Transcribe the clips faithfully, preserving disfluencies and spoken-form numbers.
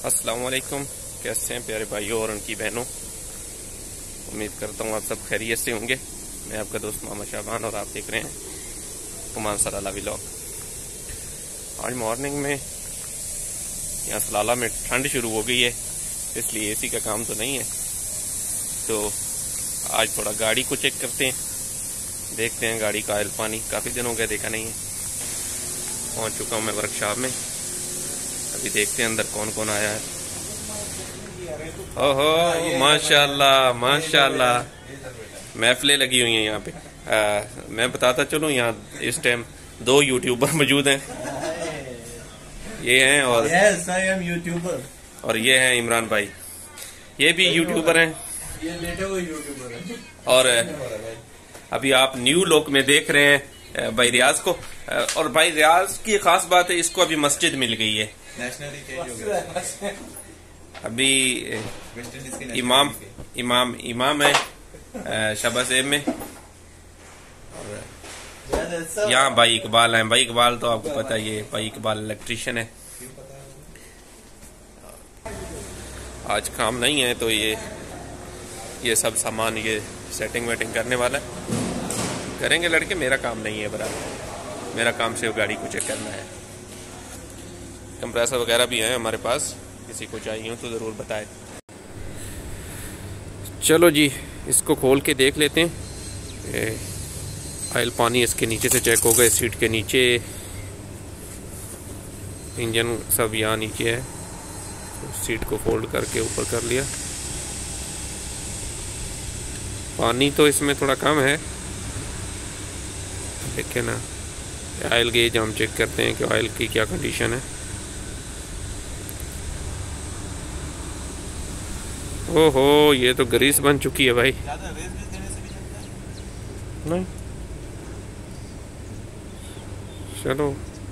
अस्सलाम वालेकुम। कैसे हैं प्यारे भाइयों और उनकी बहनों। उम्मीद करता हूँ आप सब खैरियत से होंगे। मैं आपका दोस्त मोहम्मद शाबान और आप देख रहे हैं कुमान सलाला व्लॉग। आज मॉर्निंग में यहाँ सलाला में ठंड शुरू हो गई है, इसलिए एसी का काम तो नहीं है, तो आज थोड़ा गाड़ी को चेक करते हैं, देखते हैं गाड़ी का ऑयल पानी। काफ़ी दिन हो गया देखा नहीं है। पहुँच चुका हूँ मैं वर्कशॉप में, अभी देखते हैं अंदर कौन कौन आया है। ओहो माशाल्लाह माशाल्लाह, महफिलें लगी हुई हैं यहाँ पे। आ, मैं बताता चलूँ, यहाँ इस टाइम दो यूट्यूबर मौजूद हैं, ये हैं और yes, I am यूट्यूबर और ये हैं इमरान भाई, ये भी यूट्यूबर हैं। ये लेटे हुए यूट्यूबर हैं। और अभी आप न्यू लुक में देख रहे हैं भाई रियाज को। और भाई रियाज की खास बात है, इसको अभी मस्जिद मिल गई है, नेशनली चेंज हो गया। अभी इमाम इमाम इमाम है शहबाज सेब में। यहाँ भाई इकबाल है। भाई इकबाल तो आपको पता ही है, भाई इकबाल इलेक्ट्रीशियन है। आज काम नहीं है तो ये ये सब सामान ये सेटिंग वेटिंग करने वाला है, करेंगे लड़के। मेरा काम नहीं है बराबर, मेरा काम सिर्फ गाड़ी को चेक करना है। कंप्रेसर वगैरह भी हैं हमारे पास, किसी को चाहिए हो तो ज़रूर बताएं। चलो जी, इसको खोल के देख लेते हैं। ऑयल पानी इसके नीचे से चेक होगा, इस सीट के नीचे। इंजन सब यहाँ नीचे है, तो सीट को फोल्ड करके ऊपर कर लिया। पानी तो इसमें थोड़ा कम है, देखें ना। ऑयल गेज हम चेक करते हैं कि ऑयल की क्या कंडीशन है। ओहो, ये तो ग्रीस बन चुकी है भाई। नहीं चलो,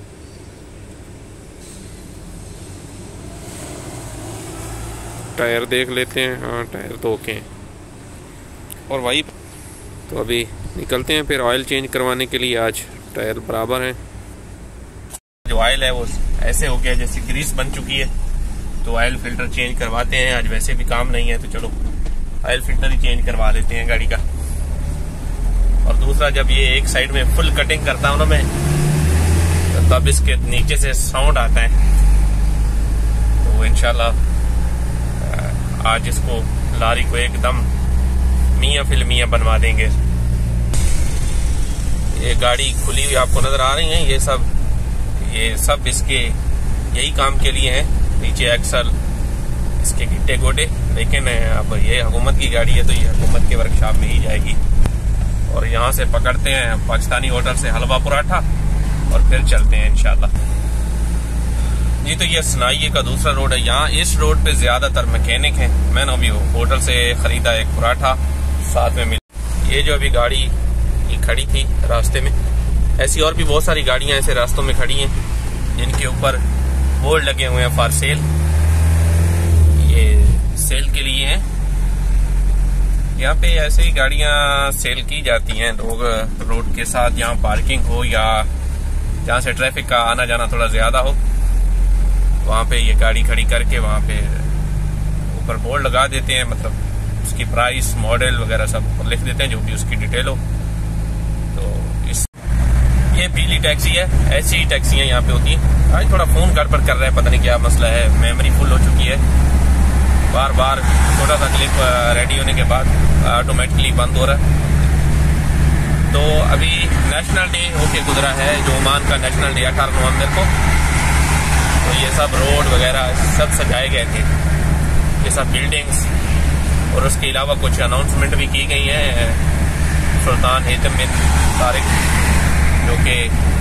टायर देख लेते हैं। हाँ, टायर तो ओके हैं। और भाई तो अभी निकलते हैं फिर ऑयल चेंज करवाने के लिए। आज टायर बराबर हैं। जो ऑयल है वो ऐसे हो गया जैसे ग्रीस बन चुकी है, तो ऑयल फिल्टर चेंज करवाते हैं। आज वैसे भी काम नहीं है तो चलो ऑयल फिल्टर ही चेंज करवा लेते हैं गाड़ी का। और दूसरा, जब ये एक साइड में फुल कटिंग करता हूँ ना मैं, तो तब इसके नीचे से साउंड आता है, तो इंशाल्लाह आज इसको लारी को एकदम मियाँ फिल्मियाँ बनवा देंगे। ये गाड़ी खुली हुई आपको नजर आ रही है, ये सब ये सब इसके यही काम के लिए है। नीचे एक्सल, इसके गिट्टे गोटे। लेकिन अब ये हुकूमत की गाड़ी है तो ये हुकूमत के वर्कशॉप में ही जाएगी। और यहाँ से पकड़ते हैं पाकिस्तानी होटल से हलवा पराठा और फिर चलते हैं इंशाल्लाह। ये तो ये सनाइये का दूसरा रोड है। यहाँ इस रोड पे ज्यादातर मैकेनिक हैं। मैंने अभी होटल से खरीदा एक पराठा, साथ में मिल। ये जो अभी गाड़ी ये खड़ी थी रास्ते में, ऐसी और भी बहुत सारी गाड़ियां ऐसे रास्तों में खड़ी हैं जिनके ऊपर बोर्ड लगे हुए हैं फॉर सेल। ये सेल के लिए हैं। यहाँ पे ऐसे ही गाड़ियां सेल की जाती हैं। लोग रोड के साथ यहाँ पार्किंग हो या जहाँ से ट्रैफिक का आना जाना थोड़ा ज्यादा हो, वहाँ पे ये गाड़ी खड़ी करके वहाँ पे ऊपर बोर्ड लगा देते हैं। मतलब उसकी प्राइस, मॉडल वगैरह सब लिख देते हैं, जो भी उसकी डिटेल हो। तो इस ये पीली टैक्सी है, ऐसी टैक्सियां यहाँ पे होती हैं। आज थोड़ा फोन घर पर कर रहे हैं, पता नहीं क्या मसला है, मेमोरी फुल हो चुकी है। बार बार छोटा सा क्लिप रेडी होने के बाद ऑटोमेटिकली बंद हो रहा है। तो अभी नेशनल डे होके गुजरा है, जो ओमान का नेशनल डे अठारह नवंबर को। तो ये सब रोड वगैरह सब सजाए गए थे, ये सब बिल्डिंग्स। और उसके अलावा कुछ अनाउंसमेंट भी की गई हैं। सुल्तान हितम बिन तारिक, जो कि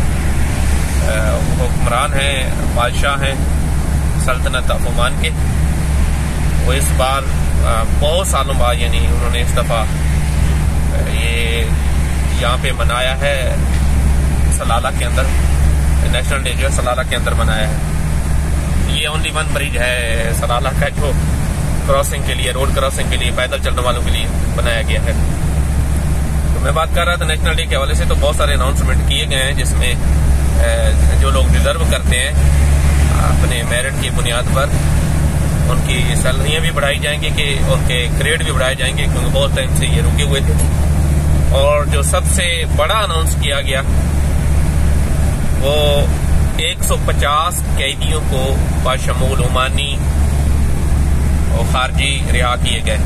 हुक्मरान हैं, बादशाह हैं सल्तनत ऑफ ओमान के, वो इस बार बहुत सालों बाद, यानी उन्होंने इस दफ़ा ये यहाँ पे मनाया है सलाला के अंदर। नेशनल डे जो है सलाला के अंदर मनाया है। ये ओनली वन ब्रिज है सलाला का जो क्रॉसिंग के लिए, रोड क्रॉसिंग के लिए, पैदल चलने वालों के लिए बनाया गया है। तो मैं बात कर रहा था नेशनल डे के हवाले से, तो बहुत सारे अनाउंसमेंट किए गए हैं, जिसमें जो लोग डिजर्व करते हैं अपने मेरिट की बुनियाद पर उनकी सैलरियाँ भी बढ़ाई जाएंगी, कि उनके क्रेडिट भी बढ़ाए जाएंगे, क्योंकि बहुत टाइम से ये रुके हुए थे। और जो सबसे बड़ा अनाउंस किया गया वो एक सौ पचास कैदियों को बाशमूल ओमानी और खारजी रिहा किए गए।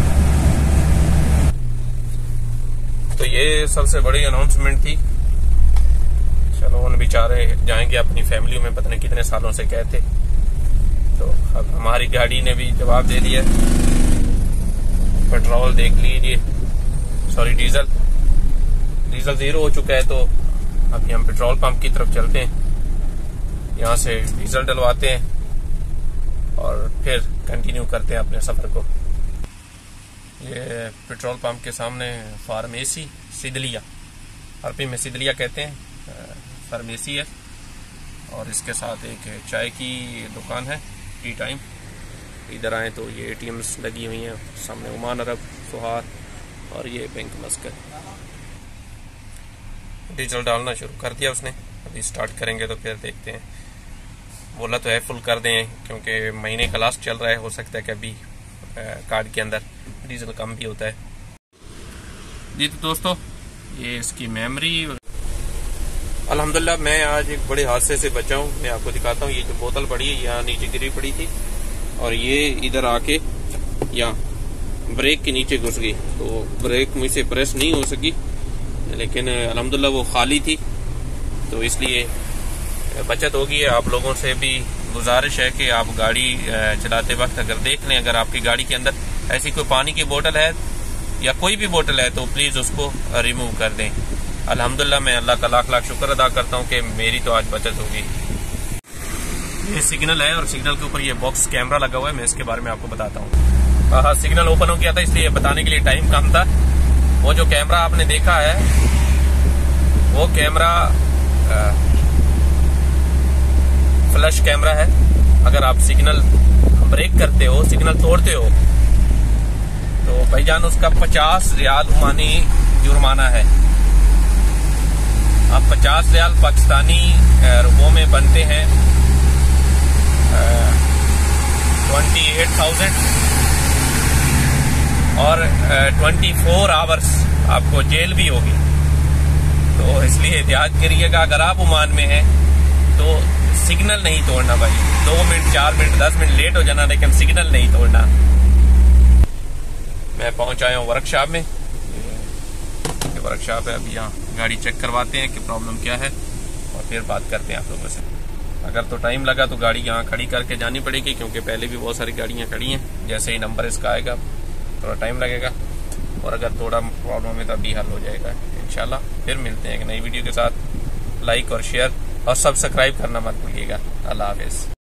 तो ये सबसे बड़ी अनाउंसमेंट थी। चलो उन बेचारे जाएंगे अपनी फैमिली में, पता नहीं कितने सालों से गए थे। तो अब हमारी गाड़ी ने भी जवाब दे दिया। पेट्रोल देख लीजिए, सॉरी डीजल डीजल जीरो हो चुका है। तो अभी हम पेट्रोल पंप की तरफ चलते हैं, यहाँ से डीजल डलवाते हैं और फिर कंटिन्यू करते हैं अपने सफर को। ये पेट्रोल पंप के सामने फार्मेसी सिदलिया, अरबी में सिदलिया कहते हैं, फार्मेसी है। और इसके साथ एक चाय की दुकान है, टी टाइम। इधर आए तो ये एटीएम्स लगी हुई हैं सामने, ओमान अरब, सुहार और ये बैंक मस्कत। डीजल डालना शुरू कर दिया उसने, अभी स्टार्ट करेंगे तो फिर देखते हैं। बोला तो है फुल कर दें, क्योंकि महीने का लास्ट चल रहा है, हो सकता है कि अभी कार्ड के अंदर डीजल कम भी होता है। जी तो दोस्तों, ये इसकी मेमोरी। अल्हम्दुलिल्लाह मैं आज एक बड़े हादसे से बचा हूँ। मैं आपको दिखाता हूँ। ये जो बोतल पड़ी है यहाँ नीचे गिरी पड़ी थी और ये इधर आके यहाँ ब्रेक के नीचे घुस गई। तो ब्रेक मुझसे प्रेस नहीं हो सकी, लेकिन अल्हम्दुलिल्लाह वो खाली थी, तो इसलिए बचत होगी। आप लोगों से भी गुजारिश है कि आप गाड़ी चलाते वक्त अगर देख लें, अगर आपकी गाड़ी के अंदर ऐसी कोई पानी की बोतल है या कोई भी बोतल है तो प्लीज उसको रिमूव कर दें। अल्हम्दुलिल्लाह मैं अल्लाह का लाख लाख शुक्र अदा करता हूँ कि मेरी तो आज बचत होगी। ये सिग्नल है और सिग्नल के ऊपर ये बॉक्स कैमरा लगा हुआ है। मैं इसके बारे में आपको बताता हूँ। हाँ, सिग्नल ओपन हो गया था, इसलिए बताने के लिए टाइम कम था। वो जो कैमरा आपने देखा है वो कैमरा फ्लश कैमरा है। अगर आप सिग्नल ब्रेक करते हो, सिग्नल तोड़ते हो, तो भाईजान उसका पचास रियाल ओमानी जुर्माना है। अब पचास रियाल पाकिस्तानी रुपयों में बनते हैं ट्वेंटी एट थाउजेंड और ट्वेंटी फोर आवर्स आपको जेल भी होगी। तो इसलिए एहतियात करिएगा। अगर आप ओमान में हैं तो सिग्नल नहीं तोड़ना भाई। दो मिनट, चार मिनट, दस मिनट लेट हो जाना, लेकिन सिग्नल नहीं तोड़ना। मैं पहुंच आया हूँ वर्कशॉप में। ये वर्कशॉप है, अभी यहाँ गाड़ी चेक करवाते हैं कि प्रॉब्लम क्या है और फिर बात करते हैं आप लोगों से। अगर तो टाइम लगा तो गाड़ी यहाँ खड़ी करके जानी पड़ेगी, क्योंकि पहले भी बहुत सारी गाड़ियाँ खड़ी हैं। जैसे ही नंबर इसका आएगा थोड़ा टाइम लगेगा, और अगर थोड़ा प्रॉब्लम है तो अभी हल हो जाएगा इंशाल्लाह। फिर मिलते हैं एक नई वीडियो के साथ। लाइक और शेयर और सब्सक्राइब करना मत भूलिएगा। अल्लाह हाफिज़।